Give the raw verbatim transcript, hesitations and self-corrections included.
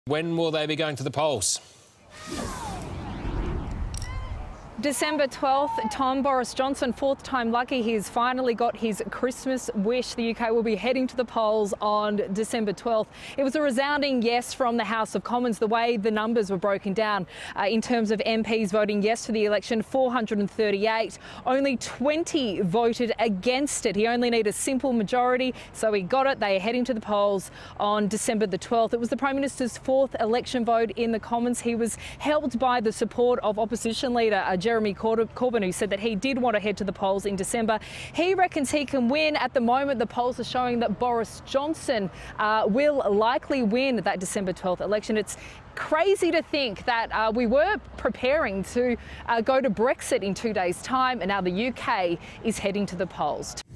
When will they be going to the polls? December twelfth, Tom Boris Johnson, fourth time lucky, he's finally got his Christmas wish. The U K will be heading to the polls on December twelfth. It was a resounding yes from the House of Commons, the way the numbers were broken down uh, in terms of M Ps voting yes for the election, four hundred thirty-eight. Only twenty voted against it. He only needed a simple majority, so he got it. They are heading to the polls on December the twelfth. It was the Prime Minister's fourth election vote in the Commons. He was helped by the support of opposition leader uh, Jeremy Corbyn, who said that he did want to head to the polls in December. He reckons he can win. At the moment, the polls are showing that Boris Johnson uh, will likely win that December twelfth election. It's crazy to think that uh, we were preparing to uh, go to Brexit in two days' time, and now the U K is heading to the polls.